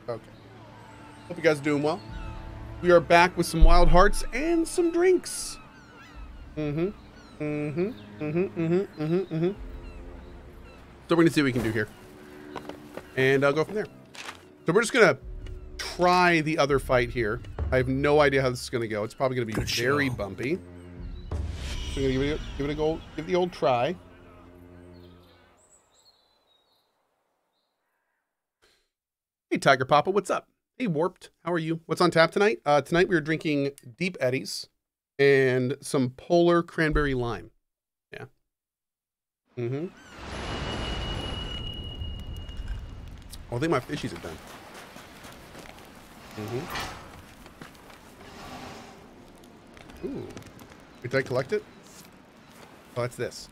Okay. Hope you guys are doing well. We are back with some wild hearts and some drinks. So we're gonna see what we can do here. And I'll go from there. So we're just gonna try the other fight here. I have no idea how this is gonna go. It's probably gonna be very bumpy. So I'm gonna give the old try. Hey Tiger Papa, what's up? Hey Warped, how are you? What's on tap tonight? Tonight we are drinking Deep Eddies and some Polar Cranberry Lime. Yeah. Oh, I think my fishies are done. Ooh. Did I collect it? Oh, that's this.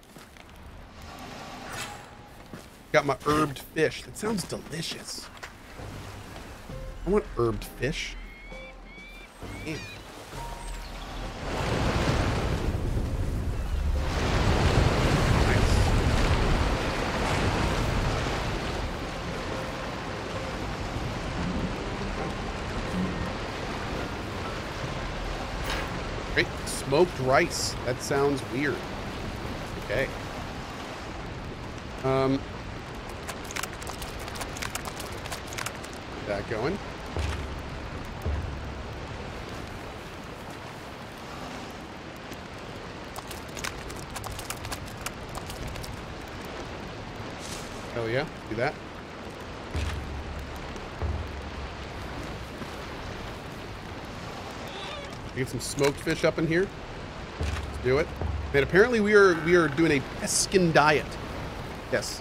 Got my herbed fish. That sounds delicious. I want herbed fish. Damn. Great. Smoked rice. That sounds weird. Okay. That going. Hell yeah, do that. Get some smoked fish up in here. Let's do it. And apparently we are doing a pescan diet. Yes.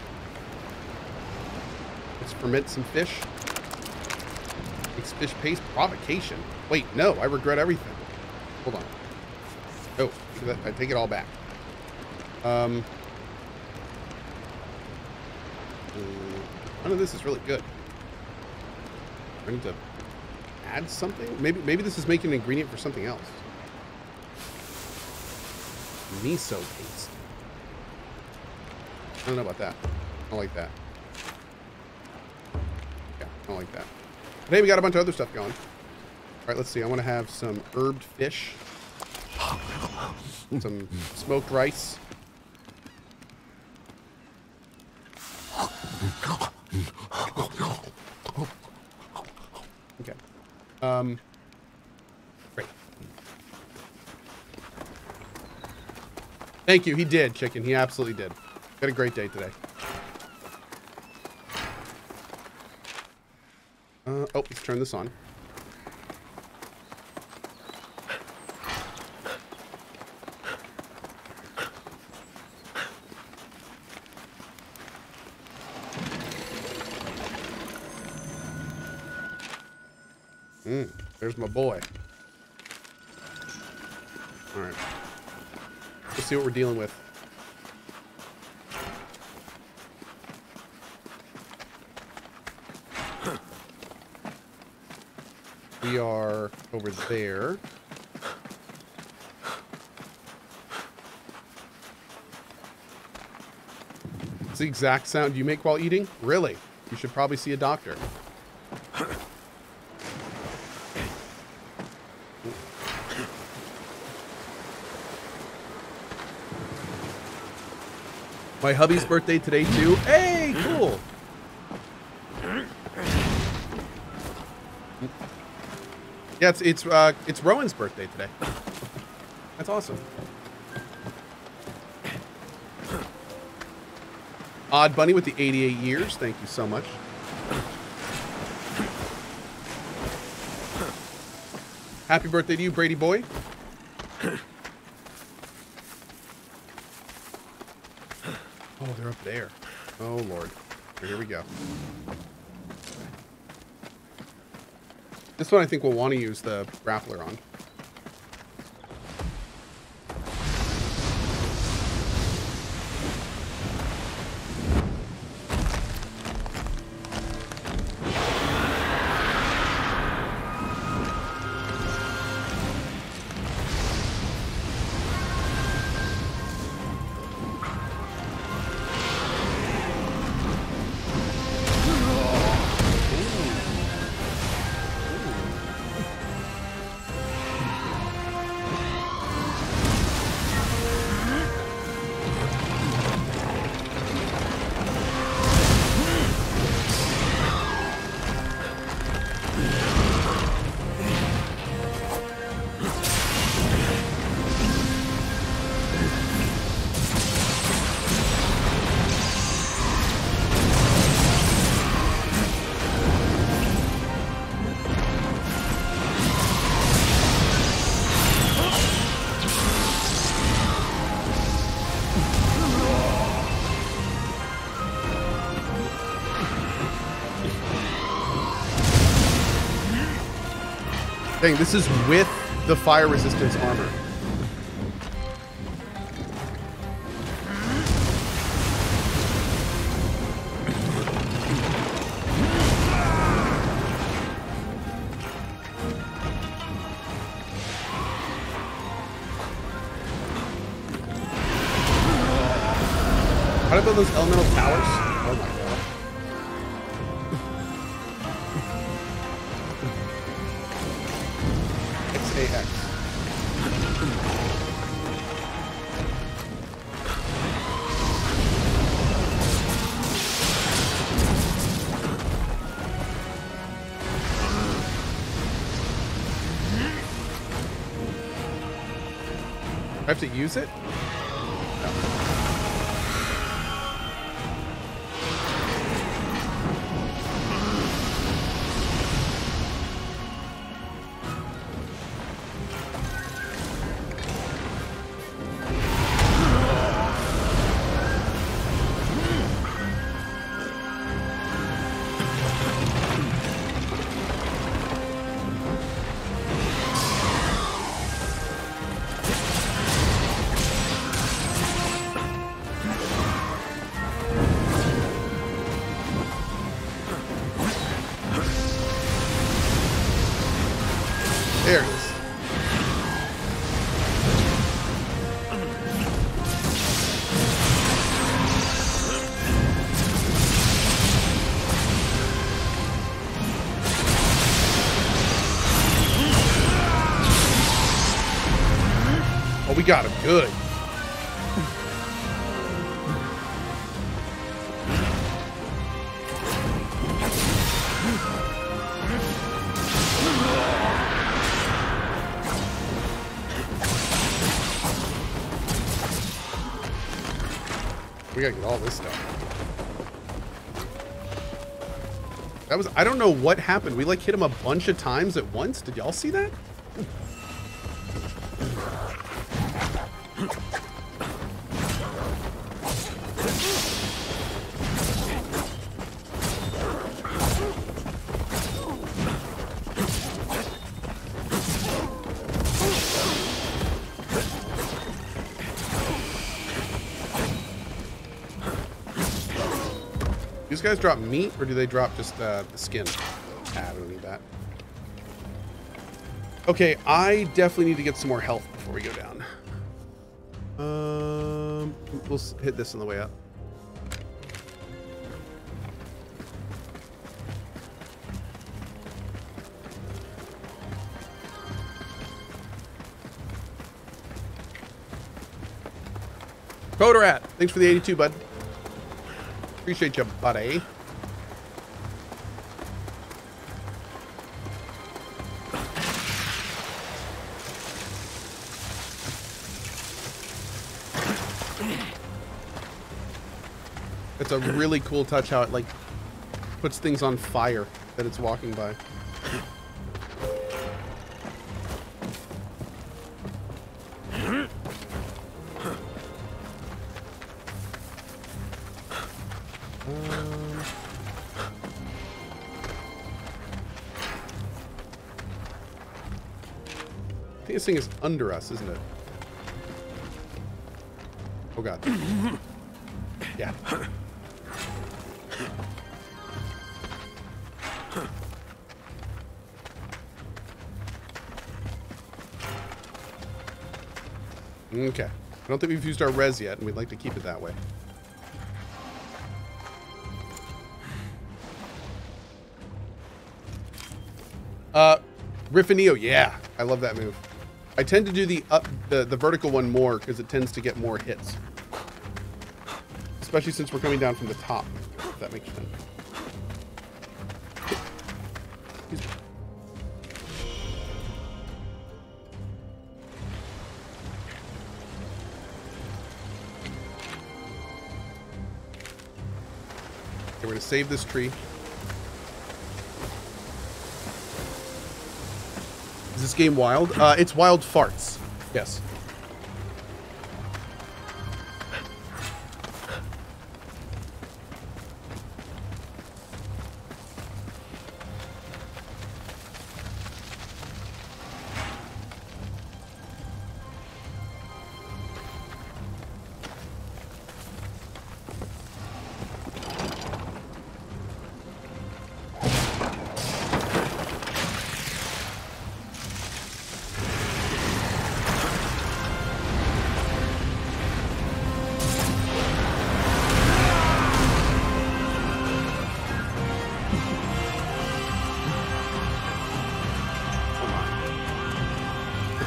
Let's ferment some fish. Makes fish paste provocation. Wait, no, I regret everything. Hold on. Oh, I take it all back. None of this is really good. I need to add something. Maybe this is making an ingredient for something else. Miso paste. I don't know about that. I don't like that. Yeah, I don't like that. But hey, we got a bunch of other stuff going. All right, let's see. I want to have some herbed fish, some smoked rice. Okay. Great. Thank you. He did, Chicken. He absolutely did. Got a great day today. Oh, let's turn this on. There's my boy. All right. Let's see what we're dealing with. We are over there. It's the exact sound you make while eating? Really? You should probably see a doctor. My hubby's birthday today too. Hey, cool. Yeah, it's Rowan's birthday today. That's awesome. Odd Bunny with the 88 years. Thank you so much. Happy birthday to you, Brady boy. Oh, they're up there. Oh, Lord. Here we go. This one I think we'll want to use the grappler on. Dang, this is with the fire resistance armor. How do I build those elemental towers? Oh my god. XAX. I have to use it? There it is. Oh, we got him good. We gotta get all this stuff. That was, I don't know what happened. We like hit him a bunch of times at once. Did y'all see that? These guys drop meat, or do they drop just the skin? Ah, I don't need that. Okay, I definitely need to get some more health before we go down. We'll hit this on the way up. Cohhrat, thanks for the 82, bud. Appreciate you, buddy. It's a really cool touch how it like puts things on fire that it's walking by. I think this thing is under us, isn't it? Oh god. Yeah. Okay. I don't think we've used our res yet, and we'd like to keep it that way. Riffineo, yeah. I love that move. I tend to do the vertical one more because it tends to get more hits. Especially since we're coming down from the top, if that makes sense. Okay, we're gonna save this tree. Is this game wild? It's wild farts. Yes.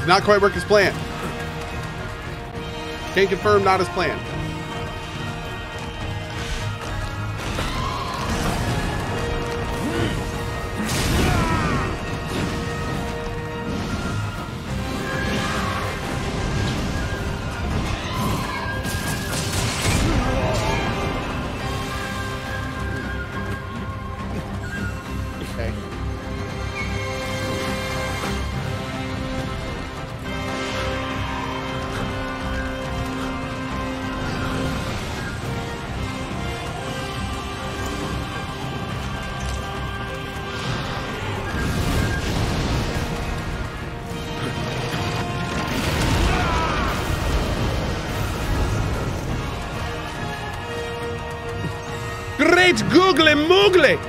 not quite work as planned. Can't confirm, not as planned. Great googly moogly!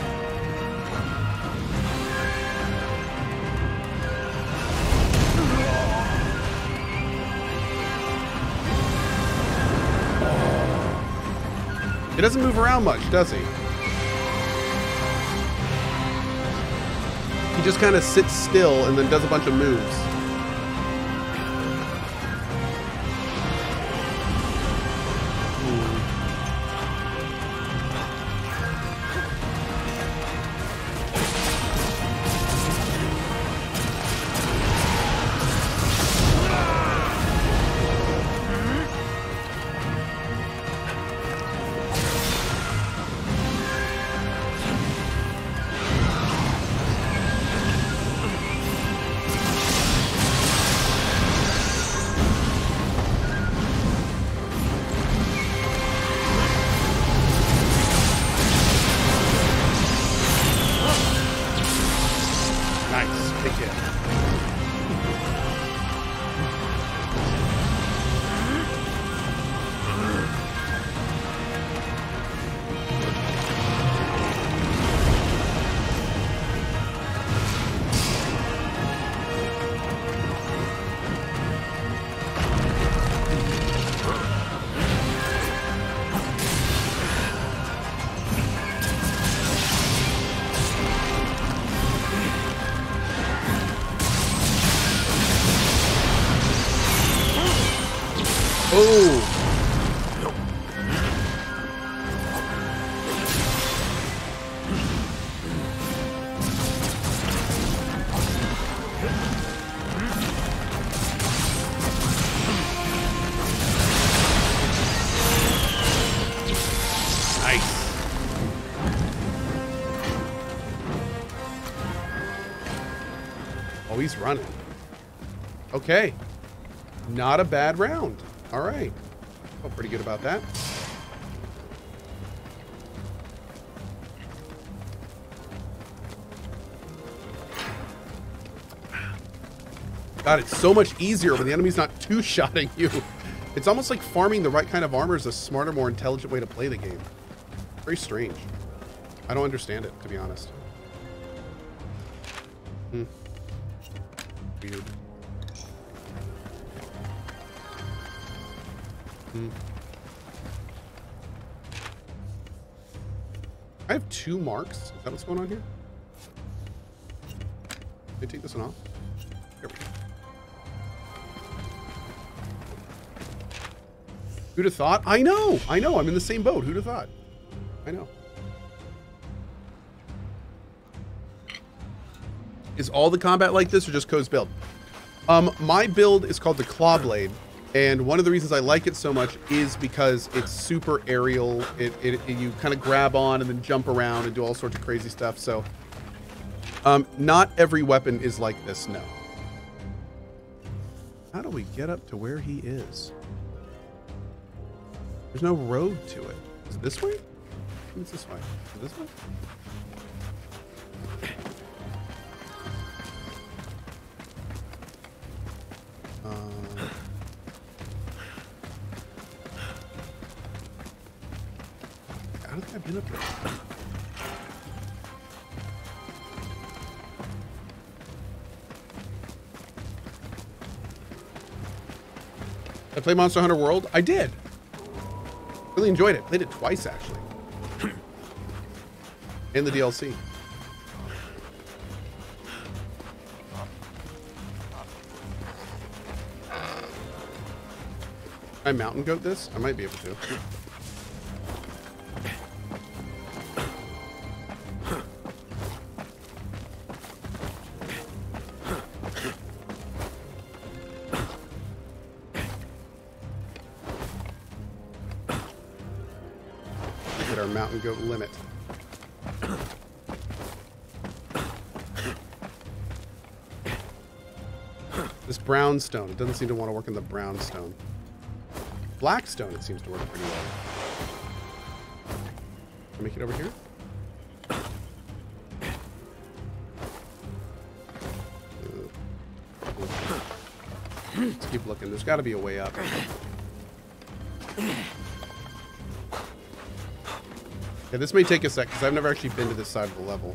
He doesn't move around much, does he? He just kind of sits still and then does a bunch of moves. Oh! Nice. Oh, he's running. Okay. Not a bad round. All right. Felt pretty good about that. God, it's so much easier when the enemy's not two-shotting you. It's almost like farming the right kind of armor is a smarter, more intelligent way to play the game. Very strange. I don't understand it, to be honest. Weird. I have 2 marks. Is that what's going on here? Did I take this one off? Here we go. Who'd have thought? I know. I'm in the same boat. Who'd have thought? I know. Is all the combat like this or just Cohh's build? My build is called the Claw Blade. And one of the reasons I like it so much is because it's super aerial. You kind of grab on and then jump around and do all sorts of crazy stuff. So not every weapon is like this, no. How do we get up to where he is? There's no road to it. Is it this way? It's this way. Is it this way? I don't think I've been up there. I played Monster Hunter World? I did. Really enjoyed it. Played it twice, actually. And the DLC. I mountain goat this? I might be able to. Hit our mountain goat limit. This brownstone. It doesn't seem to want to work in the brownstone. Blackstone, it seems to work pretty well. Can I make it over here? Let's keep looking. There's got to be a way up. Yeah, this may take a sec, because I've never actually been to this side of the level.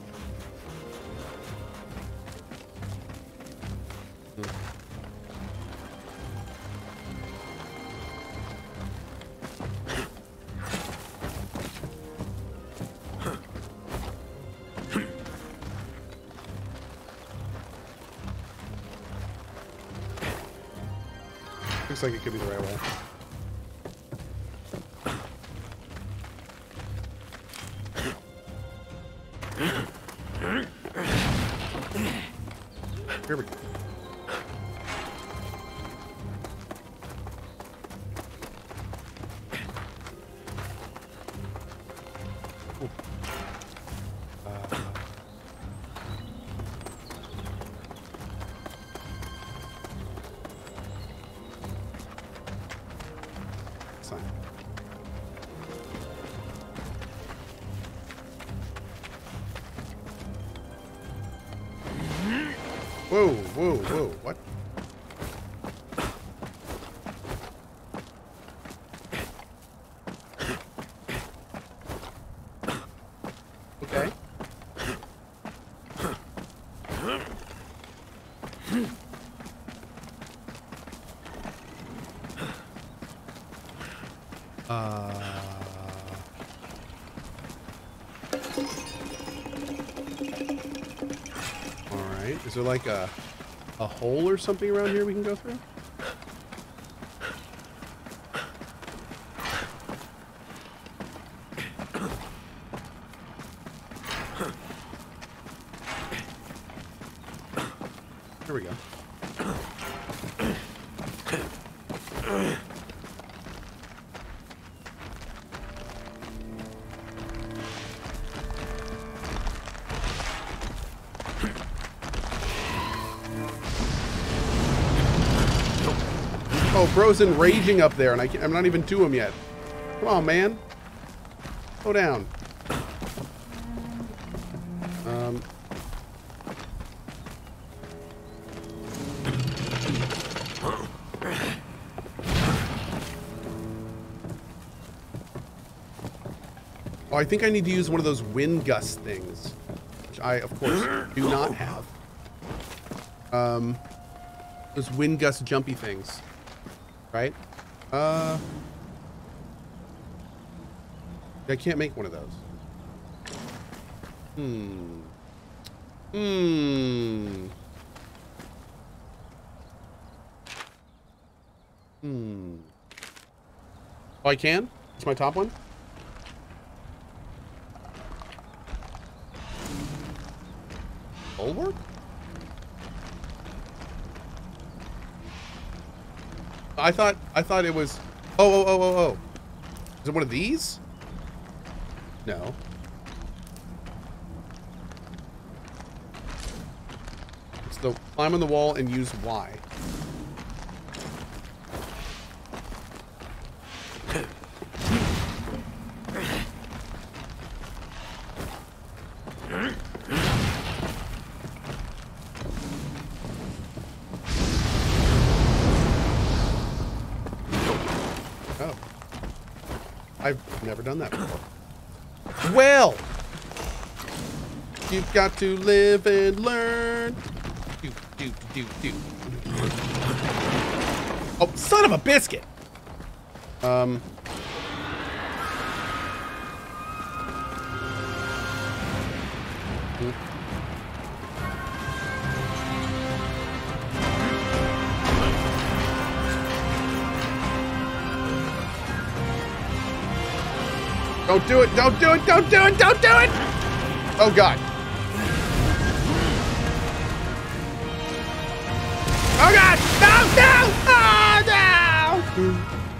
Looks like it could be the right way. Here we go. Whoa, whoa, whoa, what? Okay. Alright, is there like a hole or something around here we can go through? Here we go. Oh, bro's raging up there, and I'm not even to him yet. Come on, man. Slow down. Oh, I think I need to use one of those wind gust things, which I, of course, do not have. Those wind gust jumpy things. Right? I can't make one of those. Oh, I can? It's my top one? Bulwark? I thought it was. Oh. Is it one of these? No. It's the climb on the wall and use Y. I've never done that before. Well, you've got to live and learn. Do. Oh, son of a biscuit. Don't do it. Don't do it. Don't do it. Don't do it. Oh, God. Oh, God. No, no. Oh, no.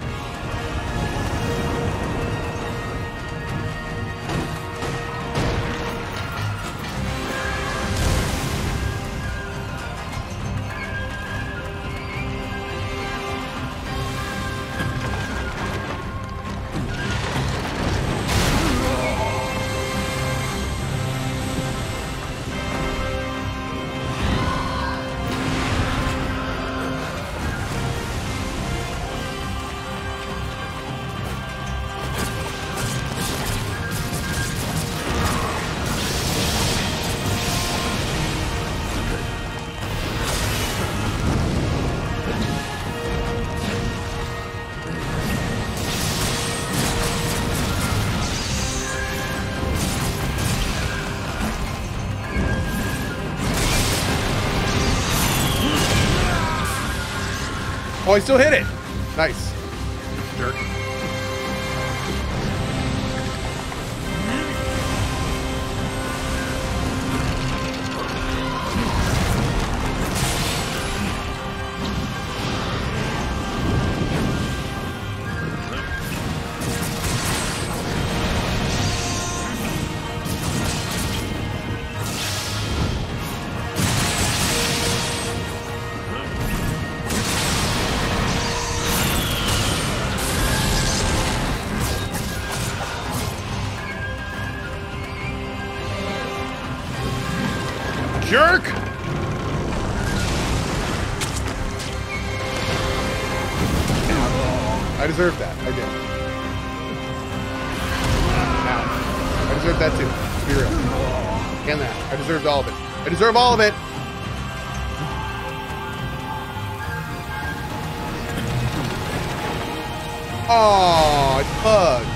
Oh, I still hit it. Nice. Jerk. Jerk! I deserved that. I did. Now, I deserved that too. To be real. And that. I deserved all of it. I deserve all of it. Oh, it's bugged.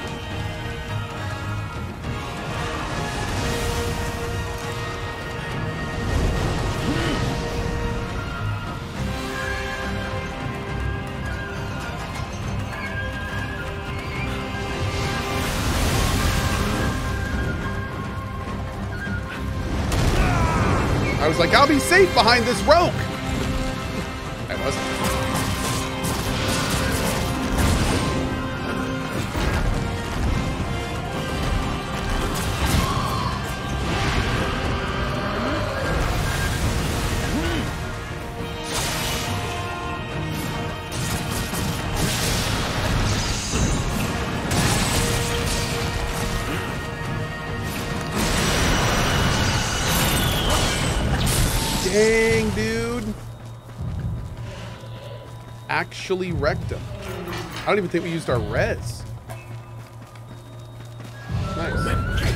I was like, I'll be safe behind this rope. I wasn't. Dang, dude. Actually wrecked him. I don't even think we used our res. Nice.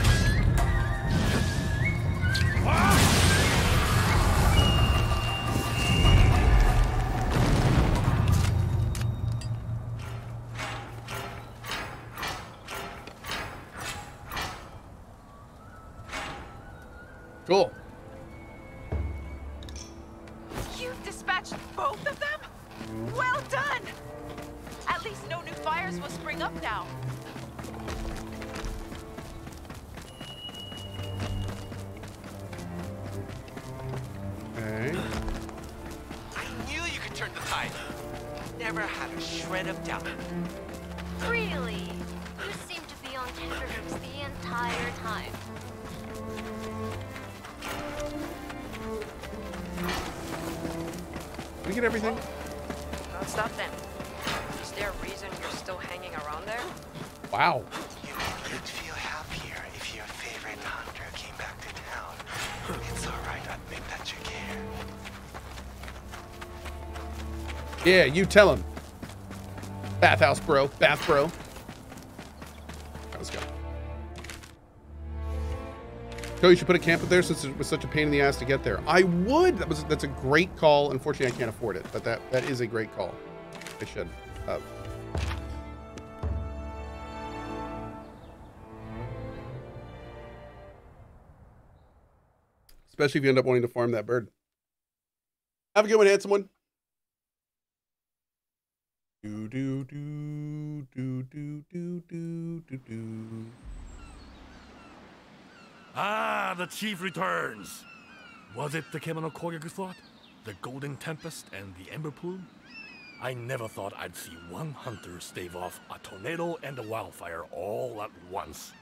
Cool. You've dispatched both of them? Well done! At least no new fires will spring up now. Okay. I knew you could turn the tide. Never had a shred of doubt. Really? You seem to be on tenterhooks the entire time. Did we get everything? Don't stop then. Is there a reason you're still hanging around there? Wow. You'd feel happier if your favorite hunter came back to town. It's alright, admit that you care. Yeah, you tell him. Bathhouse bro. Bath bro. Let's go. So you should put a camp up there since it was such a pain in the ass to get there. I would. That's a great call. Unfortunately, I can't afford it, but that is a great call. I should have. Especially if you end up wanting to farm that bird. Have a good one, handsome one. Do do do do do do do do do. Ah, the chief returns. Was it the Kemono Koryuk you thought? The Golden Tempest and the Ember Plume? I never thought I'd see one hunter stave off a tornado and a wildfire all at once.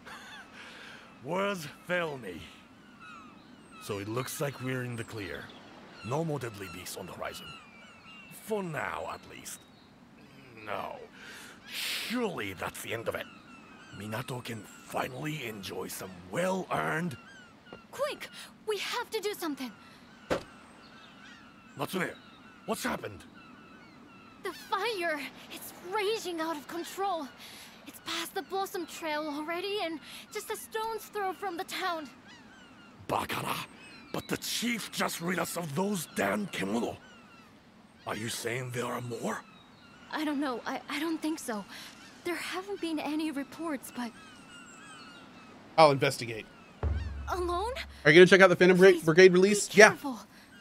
Words fail me. So it looks like we're in the clear. No more deadly beasts on the horizon. For now, at least. No. Surely that's the end of it. Minato can finally enjoy some well-earned... Quick! We have to do something! Natsume, what's happened? The fire! It's raging out of control. It's past the Blossom Trail already and just a stone's throw from the town. Bakara, but the chief just rid us of those damn kemono. Are you saying there are more? I don't know. I don't think so. There haven't been any reports, but... I'll investigate. Alone? Are you going to check out the Phantom Please, Brigade release? be Yeah. careful.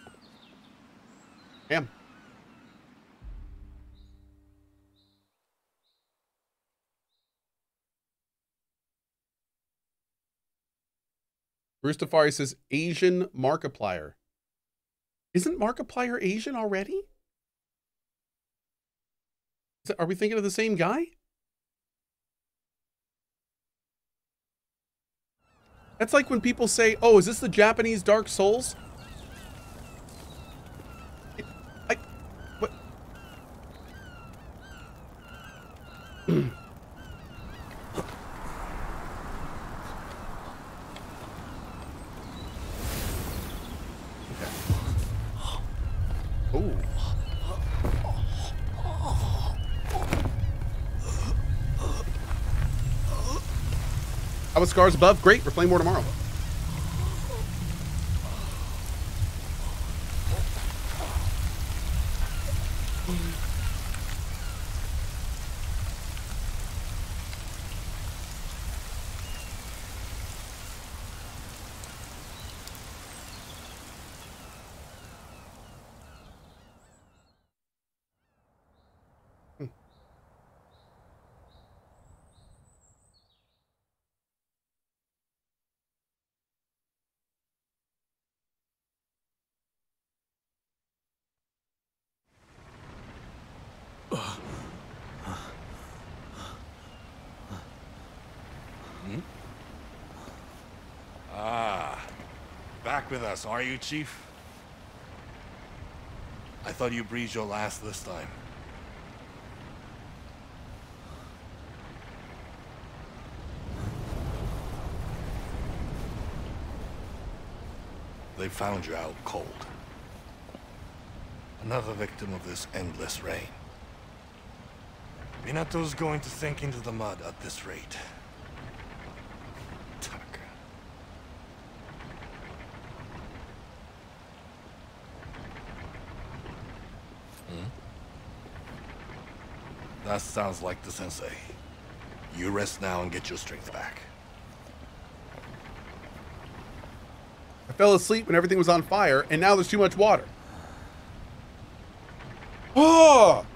Damn. Bruce Tafari says Asian Markiplier. Isn't Markiplier Asian already? Are we thinking of the same guy? That's like when people say, oh, is this the Japanese Dark Souls? What? Oh. How about scars above? Great. We're playing more tomorrow. Back with us, are you, Chief? I thought you breathed your last this time. They found you out cold. Another victim of this endless rain. Minato's going to sink into the mud at this rate. That sounds like the sensei. You rest now and get your strength back. I fell asleep when everything was on fire, and now there's too much water. Oh!